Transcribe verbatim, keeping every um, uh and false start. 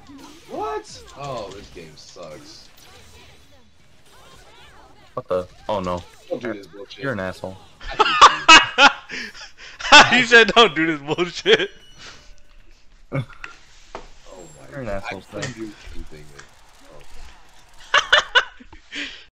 What? Oh, this game sucks. What the? Oh no. Don't do this bullshit. You're an asshole. He said, "Don't do this bullshit." Oh my You're an god. asshole, I couldn't do anything.